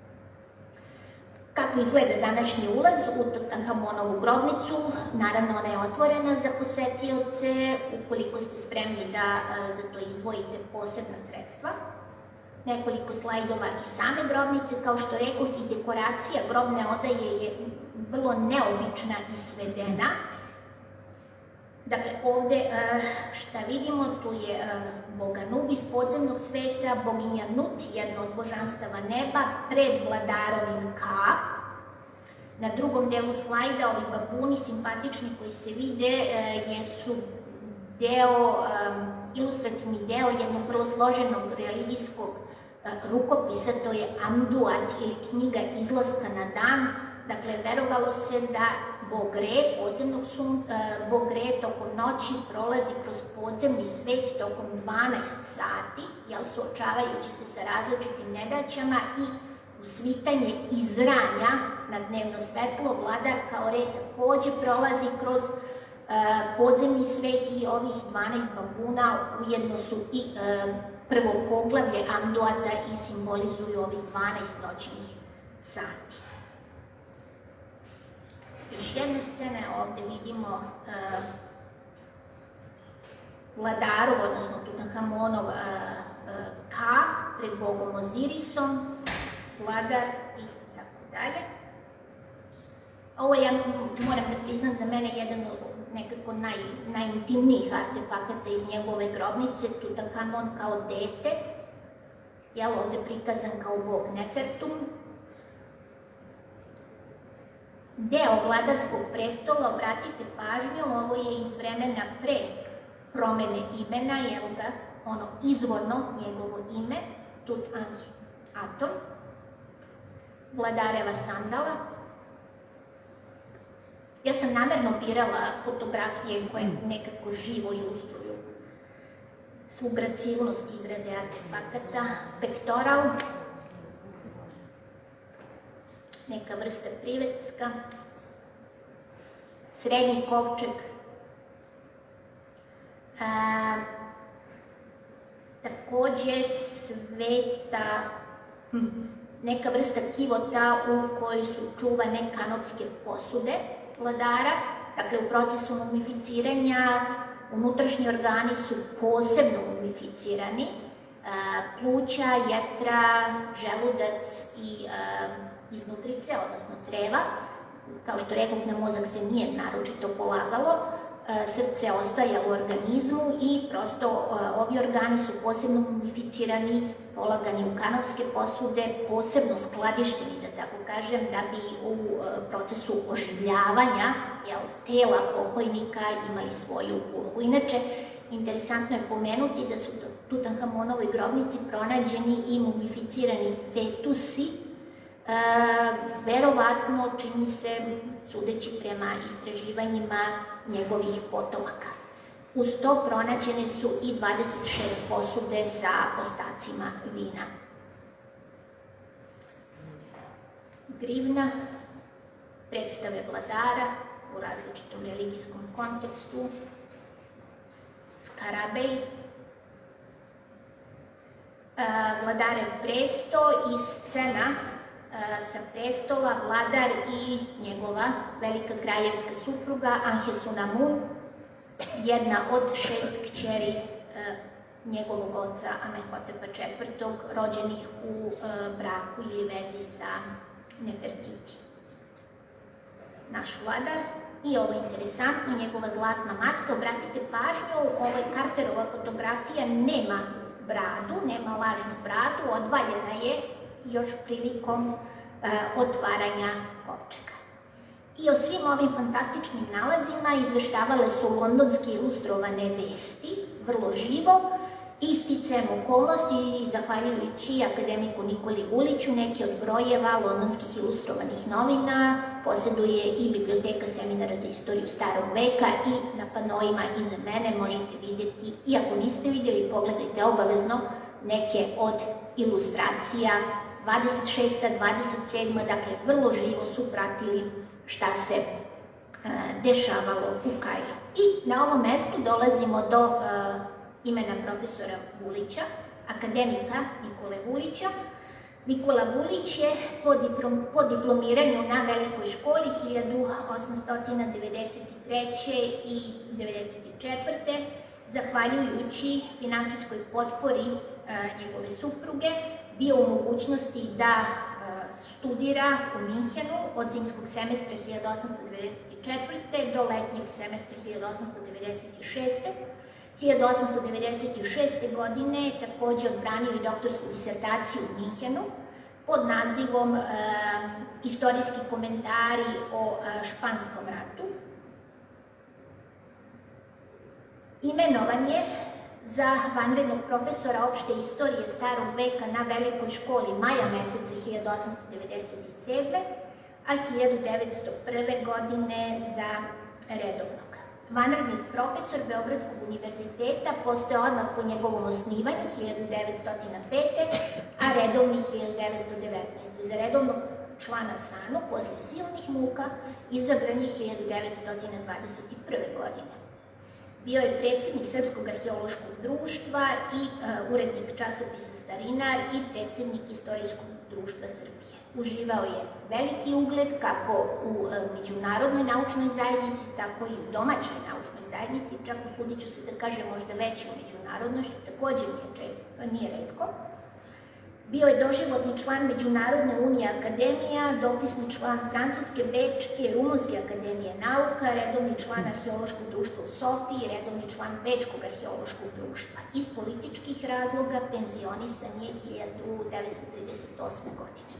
Kako izgleda današnji ulaz u Tutankamonovu grobnicu? Naravno, ona je otvorena za posetioce, ukoliko ste spremni da za to izdvojite posebna sredstva. Nekoliko slajdova i same grobnice, kao što rekoh, i dekoracija grobne odaje je vrlo neobična i svedena. Dakle, ovde šta vidimo, tu je bog Anub iz podzemnog sveta, boginja Nut, jedno od božanstava neba, pred vladarovim Ka. Na drugom delu slajda ovi babuni simpatični koji se vide jesu ilustrativni deo jednog vrlo složenog religijskog rukopisa, to je Amduat ili knjiga izlaska na dan. Dakle, verovalo se da bog Re tokom noći prolazi kroz podzemni svet tokom 12 sati, suočavajući se sa različitim nedaćama i u svitanje izranja na dnevno svetlo. Vladar kao Re takođe prolazi kroz podzemni svet i ovih 12 babuna ujedno su i prvo poglavlje Amduata i simbolizuju ovih 12 noćnih sati. Još jedne scene, ovde vidimo vladarov, odnosno Tutankamonov Ka pred bogom Ozirisom, vladar i tako dalje. Ovo je, moram da priznam, za mene jedan od nekako najintimnijih artefakata iz njegove grobnice, Tutankamon kao dete, ovde prikazan kao bog Nefertum. Deo vladarskog prestola, obratite pažnju, ovo je iz vremena pre promene imena, evo ga, ono izvorno njegovo ime, Tut-Ankh-Aton, vladareva sandala. Ja sam namerno birala fotografije koje nekako živo ilustruju svu gracilnost izrade artefakata. Pektoral, neka vrsta privetska, srednji kovčeg, takođe sveta, neka vrsta kivota u kojoj su čuvane kanopske posude vladara. Dakle, u procesu mumificiranja unutrašnji organi su posebno mumificirani. Pluća, jetra, želudac i iznutrice, odnosno creva. Kao što rekoh, na mozak se nije naročito polagalo, srce ostaje u organizmu i prosto ovi organi su posebno mumificirani, polagani u kanopske posude, posebno skladišteni, da tako kažem, da bi u procesu oživljavanja tela pokojnika imali svoju ulogu. Inače, interesantno je pomenuti da su u Tutankamonovoj grobnici pronađeni i mumificirani fetusi, verovatno, čini se, sudeći prema istraživanjima njegovih potomaka. Uz to pronađene su i 26 posude sa ostacima vina. Grivna, predstave vladara u različitom religijskom kontekstu, Skarabej, vladarev presto i scena sa prestola, vladar i njegova velika kraljevska supruga Anhesunamun, jedna od 6 kćeri njegovog oca Amenhotepa IV, rođenih u braku ili vezi sa Nefertiti. Naš vladar, i ovo je interesantno, njegova zlatna maska, obratite pažnju, Carterova fotografija nema bradu, nema lažnu bradu, odvaljena je još prilikom otvaranja kovčega. I o svim ovim fantastičnim nalazima izveštavale su londonske ilustrovane vesti, vrlo živo, i sticajem okolnosti i zahvaljujući akademiku Nikoli Guliću, neki od brojeva londonskih ilustrovanih novina poseduje i Biblioteka seminara za istoriju starog veka i na panoima iza mene možete vidjeti, i ako niste vidjeli, pogledajte obavezno neke od ilustracija 26. 27. Dakle, vrlo živo su pratili šta se dešavalo u Kairu. I na ovom mestu dolazimo do imena profesora Vulića, akademika Nikole Vulića. Nikola Vulić je po diplomiranju na Velikoj školi 1893. i 1994. zahvaljujući finansijskoj potpori njegove supruge, bio u mogućnosti da studira u Minhenu od zimskog semestra 1894. do letnjeg semestra 1896. 1896. godine je takođe odbranio i doktorsku disertaciju u Minhenu pod nazivom Istorijski komentari o Španskom ratu. Imenovan je za vanrednog profesora opšte istorije starog veka na Velikoj školi maja meseca 1897. a 1901. godine za redovnog. Vanredni profesor Beogradskog univerziteta postao odmah po njegovom osnivanju 1905. a redovni 1919. Za redovnog člana SANU posle silnih muka izabran je 1921. godine. Bio je predsjednik Srpskog arheološkog društva i urednik časopisa Starinar i predsjednik Istorijskog društva Srbije. Uživao je veliki ugled kako u međunarodnoj naučnoj zajednici, tako i u domaćoj naučnoj zajednici, čak usudit ću se da kažem možda veći u međunarodnoj, što također nije retko. Bio je doživotni član Međunarodne unije akademija, dopisni član Francuske, Bečke, Rumunske akademije nauka, redovni član Arheološkog društva u Sofiji, redovni član Bečkog arheološkog društva. Iz političkih razloga penzionisan je 1938. godine.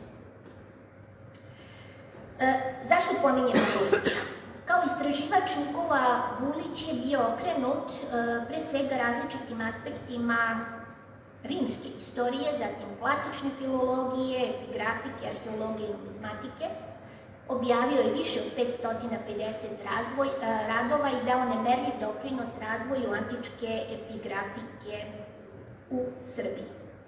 Zašto pominjemo Vulića? Kao istraživač Nikola Vulić je bio okrenut pre svega različitim aspektima rimske istorije, zatim klasične filologije, epigrafike, arheologije i numizmatike. Objavio je više od 550 radova i dao nemerljiv doprinos razvoju antičke epigrafike u Srbiji.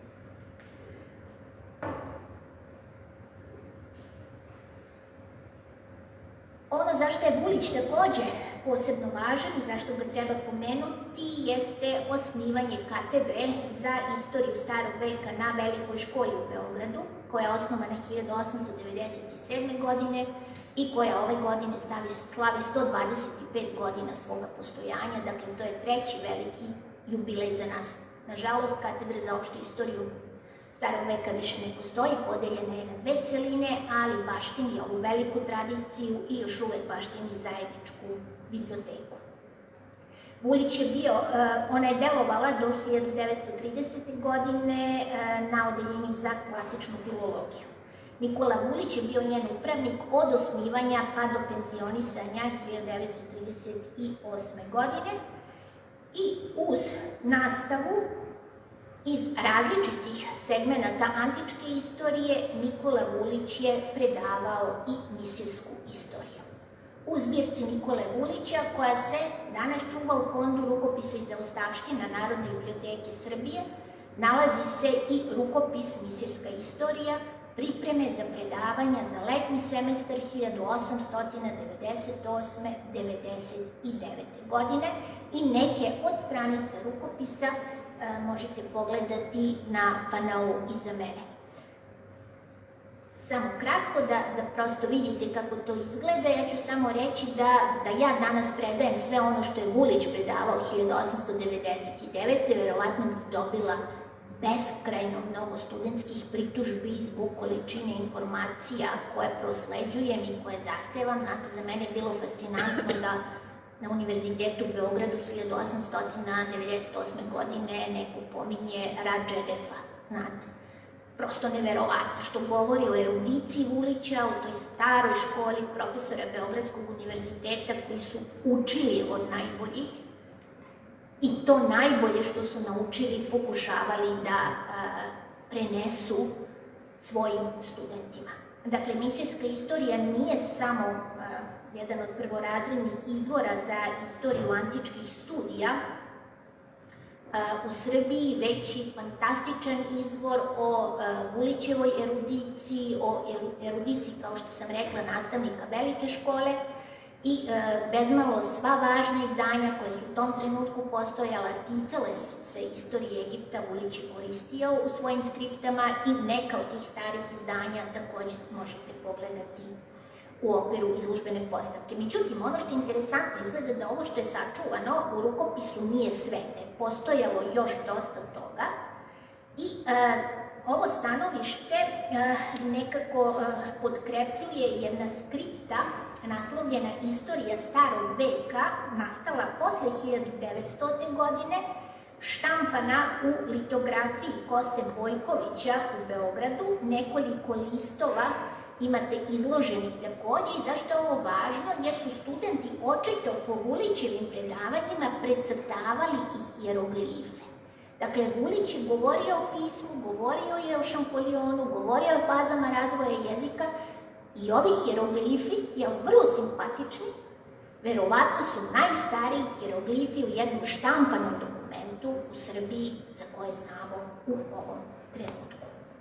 Ono zašto je Vulić takođe posebno važan i zašto ga treba pomenuti jeste osnivanje katedre za istoriju starog veka na Velikoj školi u Beogradu, koja je osnovana 1897. godine i koja ove godine slavi 125 godina svoga postojanja, dakle to je treći veliki jubilej za nas. Nažalost, katedra za opštu istoriju starog veka više ne postoji, podeljena je na dve celine, ali baštini ovu veliku tradiciju i još uvek baštini zajedničku biblioteku. Vulić je ona je delovala do 1930. godine na odeljenju za klasičnu filologiju. Nikola Vulić je bio njen upravnik od osnivanja pa do penzionisanja 1938. godine i uz nastavu iz različitih segmenata antičke istorije Nikola Vulić je predavao i misijsku istoriju. U zbirci Nikole Vulića, koja se danas čuva u Fondu rukopisa i zaostavština Narodne biblioteke Srbije, nalazi se i rukopis Misijska istorija, pripreme za predavanja za letnji semestar 1898-99. godine i neke od stranica rukopisa možete pogledati na panelu iza mene. Samo kratko, da prosto vidite kako to izgleda, ja ću samo reći da ja danas predajem sve ono što je Vulić predavao 1899. Verovatno bih dobila beskrajno mnogo studentskih pritužbi zbog količine informacija koje prosleđujem i koje zahtevam. Znate, za mene je bilo fascinantno da na Univerzitetu u Beogradu 1898. godine neko pominje Radžedefa, znate. Prosto neverovatno, što govori o erudiciji Vulića, o toj staroj školi profesora Beogradskog univerziteta koji su učili od najboljih i to najbolje što su naučili pokušavali da prenesu svojim studentima. Dakle, misijska istorija nije samo jedan od prvorazrednih izvora za istoriju antičkih studija, u Srbiji već i fantastičan izvor o Vulićevoj erudiciji, o erudiciji, kao što sam rekla, nastavnika velike škole i bezmalo sva važna izdanja koje su u tom trenutku postojala ticale su se istorije Egipta. Vulić je koristio u svojim skriptama i neka od tih starih izdanja takođe možete pogledati u okviru izložbene postavke. Međutim, ono što je interesantno izgleda da ovo što je sačuvano u rukopisu nije sve, da je postojalo još dosta toga i ovo stanovište nekako podkrepljuje jedna skripta naslovljena Istorija starog veka, nastala posle 1900. godine, štampana u litografiji Koste Bojkovića u Beogradu, nekoliko listova imate izloženih takođe. I zašto je ovo važno? Jer su studenti očito po Vulićevim predavanjima precrtavali i hieroglife. Dakle, Vulić je govorio o pismu, govorio je o Šampollionu, govorio je o fazama razvoja jezika i ovi hieroglifi, vrlo simpatični, verovatno su najstariji hieroglifi u jednom štampanom dokumentu u Srbiji za koje znamo u ovom trenutku.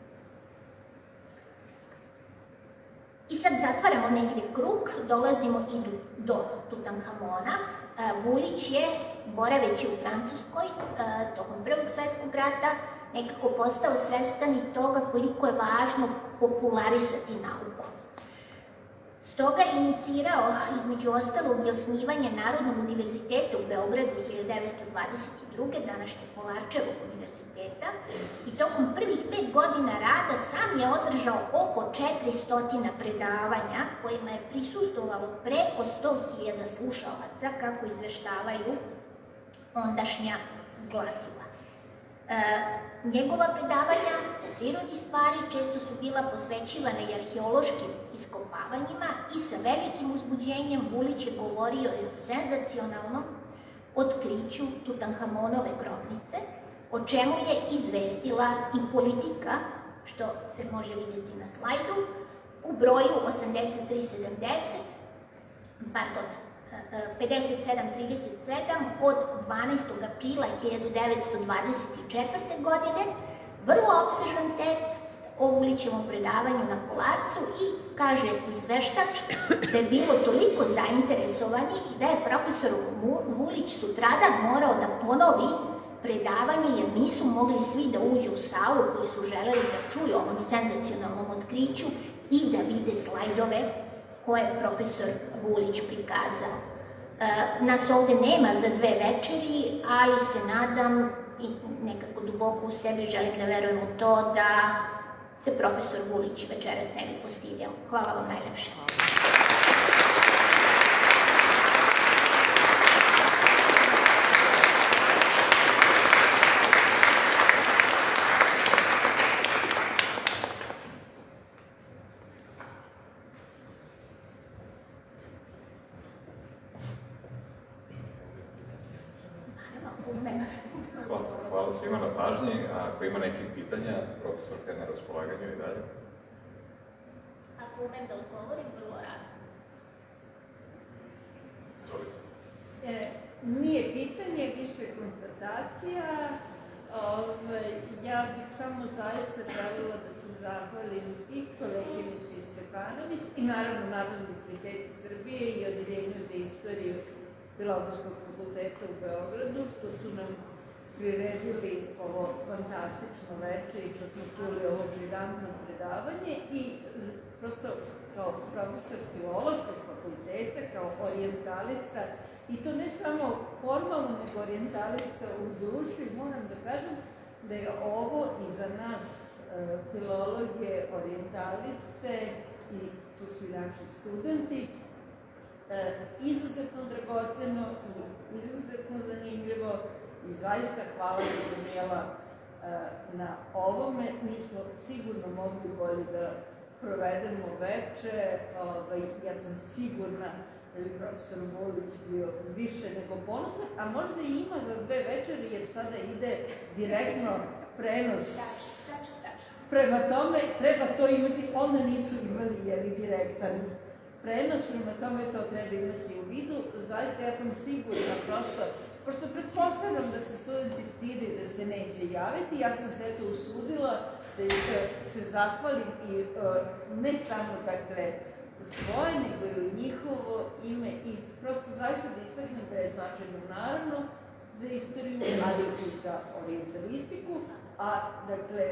I sad zatvaramo negde krug, dolazimo i do Tutankamona. Vulić je, boraveći u Francuskoj, tokom Prvog svetskog rata, nekako postao svestan i toga koliko je važno popularisati nauku. Stoga je inicirao, između ostalog, i osnivanje Narodnog univerziteta u Beogradu 1922. današnjeg Kolarčevog univerziteta i tokom prvih 5 godina rada sam je održao oko 400 predavanja kojima je prisustvovalo preko 100.000 slušalaca, kako izveštavaju ondašnja glasila. Njegova predavanja o prirodi stvari često su bila posvećivana i arheološkim iskopavanjima i sa velikim uzbuđenjem Vulić je govorio o senzacionalnom otkriću Tutankamonove grobnice, o čemu je izvestila i Politika, što se može vidjeti na slajdu, u broju 5737 od 12. aprila 1924. godine, vrlo opsežan tekst o Vulićevom predavanju na Kolarcu i kaže izveštač da je bilo toliko zainteresovanih da je profesor Vulić sutradan morao da ponovi predavanje jer nisu mogli svi da uđu u salu koji su želeli da čuju o ovom senzacionalnom otkriću i da vide slajdove koje je profesor Vulić prikazao. Nas ovde nema za 2 večeri, ali se nadam i nekako duboko u sebi želim da verujem u to da se profesor Vulić večeras ne bi postidio. Hvala vam najlepše. Hvala svima na pažnji. Ako ima nekih pitanja, profesorka je na raspolaganju i dalje. Ako umem da odgovorim, vrlo rado. Izvolite. Nije pitanje, više konstatacija. Ja bih samo zaista želila da se zahvalim i koleginici Stefanović i naravno Narodnom univerzitetu Srbije i Odeljenju za istoriju Filozofskog fakulteta u Beogradu, što su nam priredili ovo fantastično veče i što smo čuli ovo briljantno predavanje i prosto kao profesor Filozofskog fakulteta, kao orijentalista i to ne samo formalno, nego orijentalista u duši, moram da kažem da je ovo i za nas filologe, orijentaliste i tu su i naši studenti, izuzetno dragoceno i izuzetno zanimljivo i zaista hvala Daniela na ovome. Mi smo sigurno mogli bolje da provedemo veče. Ja sam sigurna da bi profesor Vulić bio više nego ponosan, a možda i ima za 2 večeri jer sada ide direktno prenos. Prema tome, treba to imati, onda nisu imali direktan prenos, prema tome to treba imati u vidu. Zaista ja sam sigurna prosto Pošto pretpostavljam da se studenti stide i da se neće javiti, ja sam se to usudila da se zahvalim i ne samo dakle u svoje, nego i u njihovo ime i prosto zaista da istaknem da je značajno naravno za istoriju, ali i za orijentalistiku, a dakle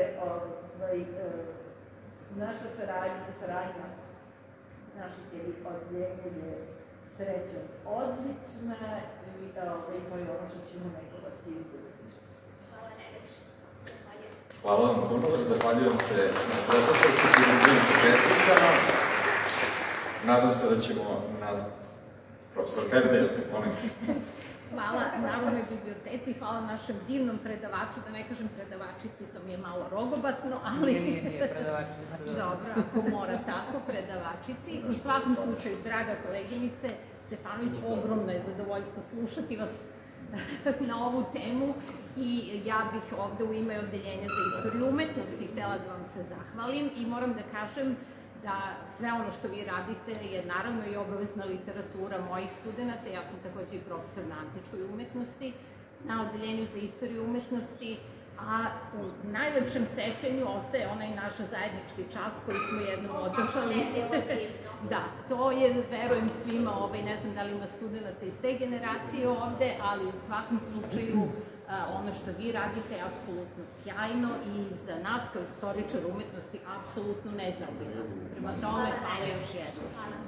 naša saradnja naših odljenja je srećom odlična i to je ono što ćemo negovati i budućnosti. Hvala najlepše. Hvala vam puno, zahvaljujem se na profesorku i na drugim čestitkama. Nadam se da ćemo nas, profesor Ferdelj, molim se. Hvala Narodnoj biblioteci, hvala našem divnom predavaču, da ne kažem predavačici, to mi je malo rogobatno, ali... Nije predavačica. Dobro, ako mora tako, predavačici. U svakom slučaju, draga koleginice Stefanović, ogromno je zadovoljstvo slušati vas na ovu temu i ja bih ovde u ime Odeljenja za istoriju umetnosti htela da vam se zahvalim i moram da kažem da sve ono što vi radite je naravno i obavezna literatura mojih studenta, ja sam takođe i profesor na antičkoj umetnosti, na Odeljenju za istoriju umetnosti, a u najlepšem sećanju ostaje onaj naš zajednički čas koji smo jednom održali. Da, to je, verujem svima, ne znam da li ima studenta iz te generacije ovde, ali u svakom slučaju ono što vi radite je apsolutno sjajno i za nas kao istoričar umetnosti apsolutno nezaobilazno. Prema tome, hvala još jednom.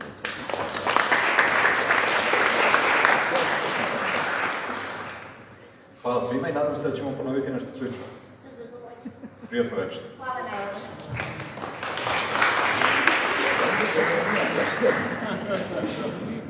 Hvala svima i nadam se da ćemo ponoviti nešto slično. Sa zadovoljstvom. Prijatno večer. Hvala najlepše.